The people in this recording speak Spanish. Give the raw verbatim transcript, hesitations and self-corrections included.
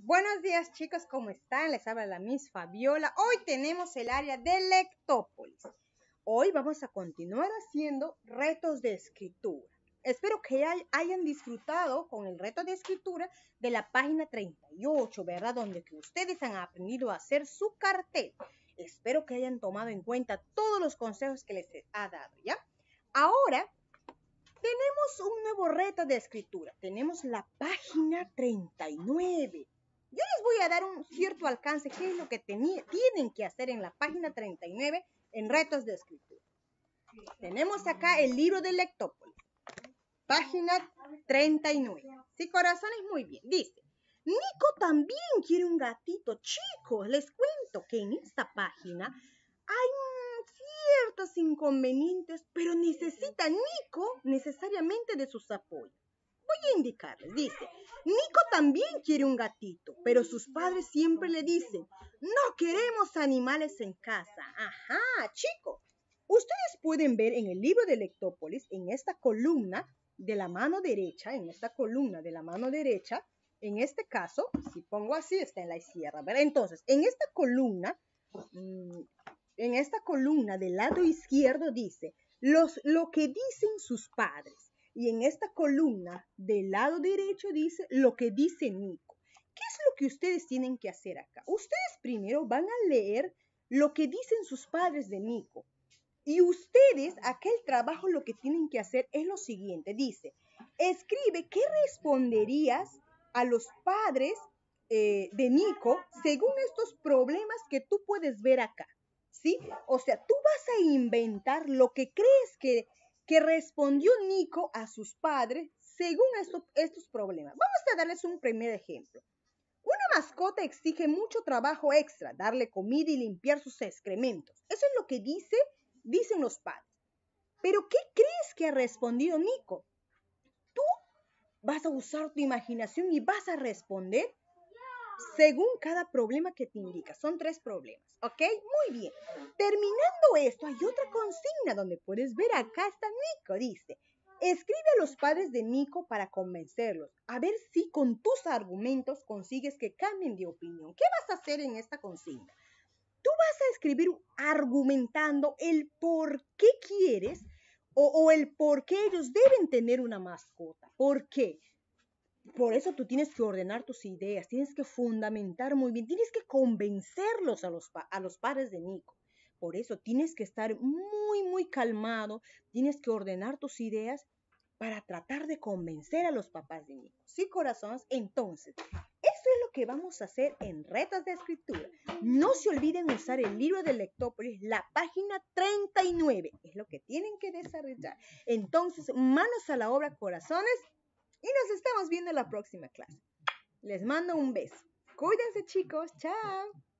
Buenos días chicos, ¿cómo están? Les habla la Miss Fabiola. Hoy tenemos el área de Lectópolis. Hoy vamos a continuar haciendo retos de escritura. Espero que hayan disfrutado con el reto de escritura de la página treinta y ocho, ¿verdad? Donde que ustedes han aprendido a hacer su cartel. Espero que hayan tomado en cuenta todos los consejos que les ha dado, ¿ya? Ahora tenemos un nuevo reto de escritura. Tenemos la página treinta y nueve. Yo les voy a dar un cierto alcance, qué es lo que tienen que hacer en la página treinta y nueve en retos de escritura. Tenemos acá el libro de Lectópolis, página treinta y nueve. Sí, corazones, muy bien. Dice, Nico también quiere un gatito. Chicos, les cuento que en esta página hay ciertos inconvenientes, pero necesita Nico necesariamente de sus apoyos. Voy a indicarles, dice, Nico también quiere un gatito, pero sus padres siempre le dicen, no queremos animales en casa. Ajá, chicos, ustedes pueden ver en el libro de Lectópolis, en esta columna de la mano derecha, en esta columna de la mano derecha, en este caso, si pongo así, está en la izquierda, ¿verdad? Entonces, en esta columna, en esta columna del lado izquierdo dice, los, lo que dicen sus padres. Y en esta columna del lado derecho dice lo que dice Nico. ¿Qué es lo que ustedes tienen que hacer acá? Ustedes primero van a leer lo que dicen sus padres de Nico. Y ustedes, acá el trabajo lo que tienen que hacer es lo siguiente. Dice, escribe qué responderías a los padres eh, de Nico según estos problemas que tú puedes ver acá. ¿Sí? O sea, tú vas a inventar lo que crees que que respondió Nico a sus padres según esto, estos problemas. Vamos a darles un primer ejemplo. Una mascota exige mucho trabajo extra, darle comida y limpiar sus excrementos. Eso es lo que dice, dicen los padres. Pero ¿qué crees que ha respondido Nico? Tú vas a usar tu imaginación y vas a responder según cada problema que te indica. Son tres problemas, ¿ok? Muy bien. Terminando esto, hay otra consigna donde puedes ver, acá está Nico, dice, escribe a los padres de Nico para convencerlos, a ver si con tus argumentos consigues que cambien de opinión. ¿Qué vas a hacer en esta consigna? Tú vas a escribir argumentando el por qué quieres o, o el por qué ellos deben tener una mascota. ¿Por qué? Por eso tú tienes que ordenar tus ideas, tienes que fundamentar muy bien, tienes que convencerlos a los, a los padres de Nico. Por eso tienes que estar muy, muy calmado, tienes que ordenar tus ideas para tratar de convencer a los papás de Nico. ¿Sí, corazones? Entonces, eso es lo que vamos a hacer en retos de escritura. No se olviden usar el libro de Lectópolis, la página treinta y nueve. Es lo que tienen que desarrollar. Entonces, manos a la obra, corazones. Y nos estamos viendo en la próxima clase. Les mando un beso. Cuídense, chicos. Chao.